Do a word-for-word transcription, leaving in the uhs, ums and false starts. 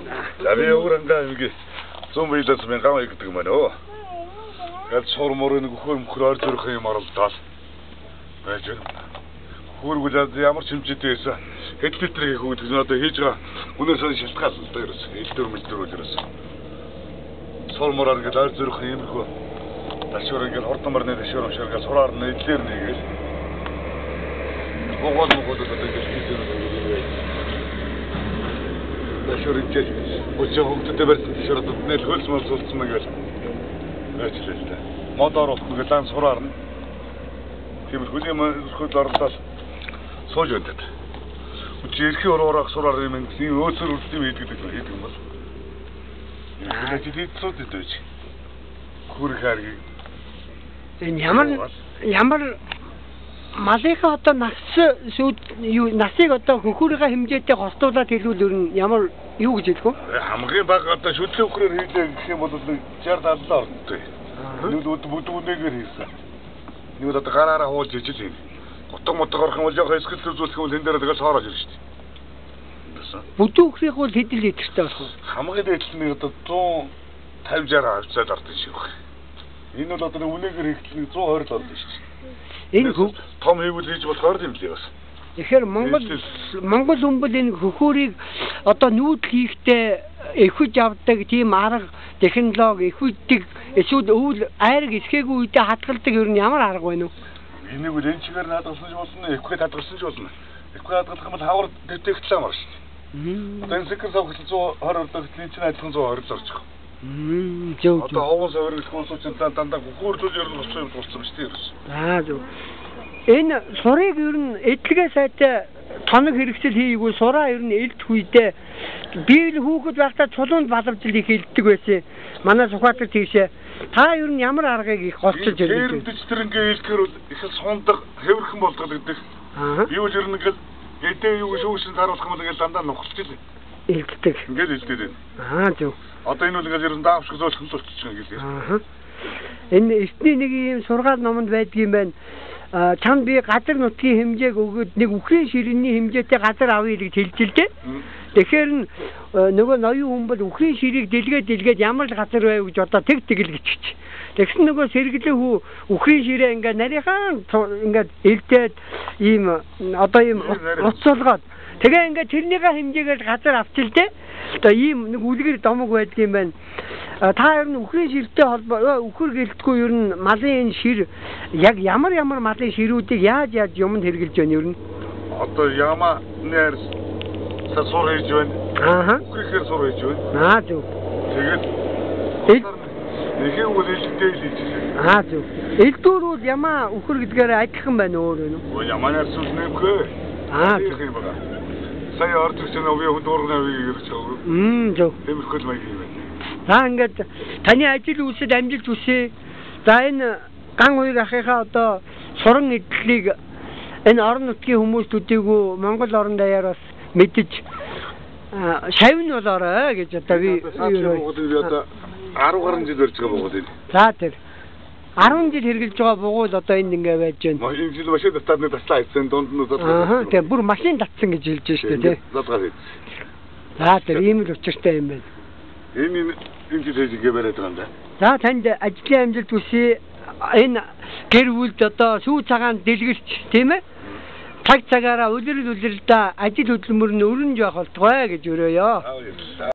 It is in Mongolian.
За би өөрөндөө ингээ зүүн биелээс мен гам игдэг юм байна оо. Гал суур морын хөр мөхөр ор зөрөх юм оролдоод байж байна. Хөргөл ямар ч хэмжээтэй байсан. Хэд литрийг хөөд гэсэн одоо хийж байгаа үнээр сан шалтгаал л да ерөөс. Элдвэр мэлдвэр үл ерөөс. Суур мороор ингээ ор зөрөх юм хөө. Ташуур ингээ хурдмар нэ ташуур шаргал сураар нэдлэр нэгээл. Гогол мөгөөд одоо ингээ хийсэн. Ташуур ингээ өчөө хөвгтөд барьсан ташуур одоо нэл хөлс мөл суулцсан мэгэл. Ажил л да. Модоор ингээ лан сураар нь. Тиймэрхүү юм хөл орлол сууж өндөд. Үчи эрхийн уруураах сураар юм ийм өөсөр үлдэм хийдэг хийдэг юм бол. Энэ жилийн цууд дэвч. Хүрх харгийг. Энэ ямар ямар малынхаа одоо нас юу насыг одоо хөхүүрийнхээ хэмжээтэй гостуулаад хэлвэл ер нь ямар юу гэж хэлэх вэ? Хамгийн бага одоо шүтлэн хөхрөөр хийлээ гэх юм бол шийдэл аллаа ордтой. Нүд бүдүүнээр хийсэн. Нүд одоо гараараа хуулж ижил юм. Готог мотог орох юм бол яг хэсгэл зүйлсэх юм бол энэ дээр тэгэл соорож ирж штий. Бүдүү хөхрийг бол хэдэн литртэй болох вэ? Хамгийн дээд нь одоо зуун тавьж араа авцаад ордог шиг байна. Энэ бол одоо үнэгээр хийхдээ зуун двадцать ордог штий. Энэ том хийвэл хийж болохоор юм лээ бас. Тэгэхээр Монгол Монгол хүмүүс энэ хөхүүрийг одоо нүүдл хийхдээ эхвэж авдаг тийм арга технологи эхвэдэг эсвэл өвөл айраг эсгээгүй үедээ хатгалдаг ер нь ямар арга байна вэ? Энийг үл энэ чигээр хадгалсан ч болно, эхвэд хадгалсан ч болно. Эхвэд хадгалах юм бол хавар дэвтэгтлээ амар шүү дээ. Одоо энэ секер савхлын зуун двадцать ордог, чинь адилхан зуун двадцать орж байгаа. Мм зөв. Одоо овон саврын хүмүүс ч дандаа хөхүүрлүүл ер нь болсон юм болсон шүү дээ. Аа зөв. Энэ сурыг ер нь эдлэгээ сайтай тоног хэрэгсэл хийгээгүй сураа ер нь элд хүйдээ бийл хүүхэд байхдаа чулуунд балавжил их хэлдэг байсан. Манай Сүхбаатар тийшээ та ер нь ямар аргыг их голчилж ирдэг вэ? Тэр тэр ингээ хэлэхээр бол их сундаг хэвэрхэн болдог гэдэг. Юу л ер нь ингээл эдээ юу шүүшин харуулах юм бол ингээл дандаа нухалж илээ. Элддэг. Ингээл элдээд байна. Аа зөв. Одоо энэ бол ингээл ер нь даавшиг зөөлх нь болчихж байгаа ингээл. Аа. Энэ эртний нэг юм сургаал номонд байдгийн байна. Чанд би газар нутгийн хэмжээг өгөөд нэг үхрийн ширээний хэмжээтэй газар авъя гэж хэлж л дээ. Тэгэхээр нөгөө ноён хүн бол үхрийн ширийг дэлгээд дэлгээд ямар л газар байв гэж одоо тэг тэгэл гिचчих. Тэгсэн нөгөө сэргэлэн хүү үхрийн ширээ ингээ нарийнхаа ингээ элдээд ийм одоо ийм уцуулгаад тэгээ ингээ тэрнийхээ хэмжээгээр газар авчил дээ. Одоо ийм нэг үлгэр домог байдгийн байна. Та ер нь үхрийн ширтэй холбоо үхэр гэлтгүй ер нь малын энэ шир яг ямар ямар малын ширүүдийг яаж яаж юмд хэрглэж байна ер нь? Одоо ямаа нэр сасуур хийж байна. Аа. Үхрэхээр сур хийж байна. Аа зөв. Тэгээд нэгэ үйл хэлтэй хийж байна. Аа зөв. Элдүүр бол ямаа үхэр гэдгээр адилхан байна өөр вэ? Оо ямаа нэр сүл нэмхээ. Аа. Сая орж ирсэн өвөө хүн дуурна вэ гэж байгаа. Мм зөв. Тэмэрхүүл маяг юм байна. За ингээд таны ажил үйлсэд амжилт хүсье. За энэ ган хоёр ахыхаа одоо суран эдлийг энэ орон нутгийн хүмүүстүүдийгөө Монгол орон даяар бас мэдэж шавн болоорой гэж одоо би одоо арав гаруй жил барьж байгаа бөгөөд энэ. За тэр арван жил хэрглэж байгаа бугуул одоо энд ингээ байж байна. Энэ жил машин татаад таслаа хийсэн дунд нь Аа тэгээ бүр машин татсан гэж хэлж штэ тий. За тэр ийм л учиртай юм байна. Энэ энэ жил хийгээ бариад байгаа юм да. За танд ажлын амжилт хүсье. Энэ гэр бүлд одоо сүү цагаан дэлгэрч тийм ээ. Цаг цагаараа үлрэл үлрэлдээ ажил хөдөлмөр нь өрнөж явах болтугай гэж өрөөё.